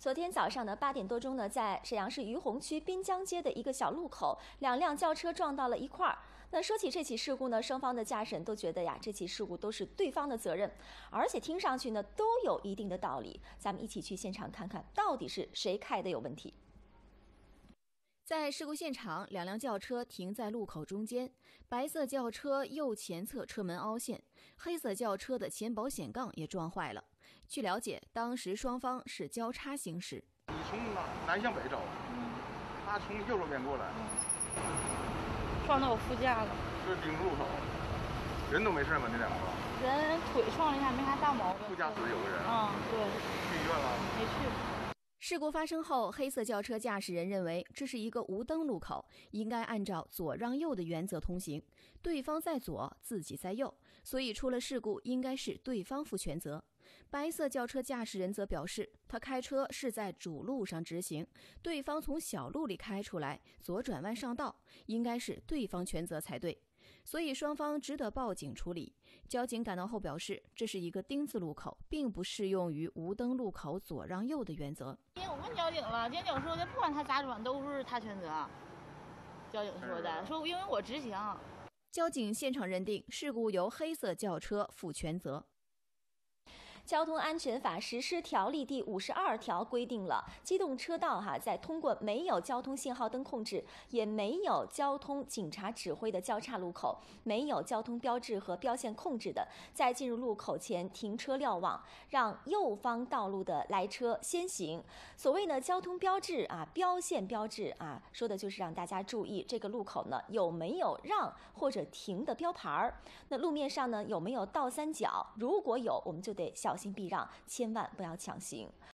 昨天早上的8点多钟呢，在沈阳市于洪区滨江街的一个小路口，2辆轿车撞到了一块儿。那说起这起事故呢，双方的驾驶人都觉得呀，这起事故都是对方的责任，而且听上去呢都有一定的道理。咱们一起去现场看看，到底是谁开的有问题。 在事故现场，2辆轿车停在路口中间，白色轿车右前侧车门凹陷，黑色轿车的前保险杠也撞坏了。据了解，当时双方是交叉行驶。 你从南向北走，他从右手边过来， 撞到我副驾了。 是丁字路口，人都没事吧？那2个人腿撞了一下，没啥大毛病。 副驾驶有个人。 对。 去医院了？ 没去。 事故发生后，黑色轿车驾驶人认为这是一个无灯路口，应该按照左让右的原则通行，对方在左，自己在右，所以出了事故应该是对方负全责。白色轿车驾驶人则表示，他开车是在主路上直行，对方从小路里开出来，左转弯上道，应该是对方全责才对。所以双方只得报警处理。交警赶到后表示，这是一个丁字路口，并不适用于无灯路口左让右的原则。 我问交警了，交警说的不管他咋转都是他全责。交警说的，说因为我直行。 交警现场认定事故由黑色轿车负全责。 交通安全法实施条例第52条规定了，机动车道在通过没有交通信号灯控制，也没有交通警察指挥的交叉路口，没有交通标志和标线控制的，在进入路口前停车瞭望，让右方道路的来车先行。所谓呢交通标志标线标志说的就是让大家注意这个路口呢有没有让或者停的标牌，那路面上呢有没有倒三角，如果有，我们就得小心避让，千万不要强行。